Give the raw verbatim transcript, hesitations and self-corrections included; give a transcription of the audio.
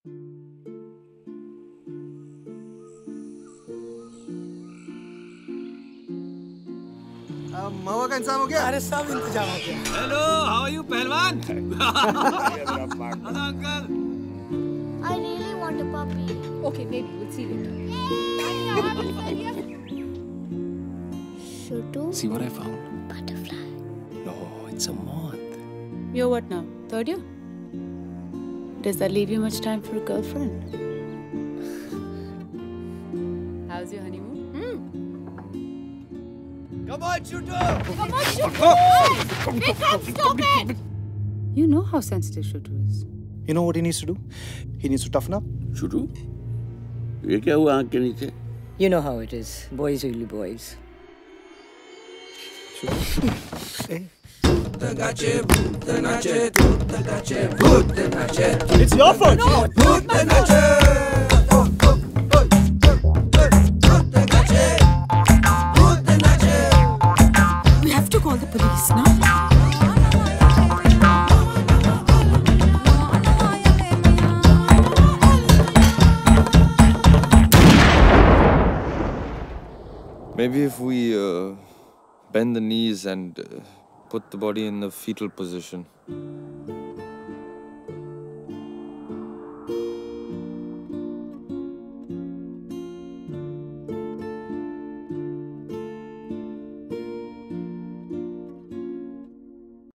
मवा का इंतजाम हो गया? अरे सब इंतजाम हो गया। हेलो, हाउ आर यू पहलवान? Hello uncle. I really want a puppy. Okay, maybe we'll see later. Shoto? See what I found? Butterfly. No, it's a moth. You're what now? Third year? Does that leave you much time for a girlfriend? How's your honeymoon? Come on, Shoto! Come on, Shoto! Vikrant, stop it! You know how sensitive Shoto is. You know what he needs to do? He needs to toughen up. Shoto? ये क्या हुआ आँख के नीचे? You know how it is. Boys will be boys. It's your fault! No, not my fault! We have to call the police now. Maybe if we uh, bend the knees and uh, put the body in the fetal position.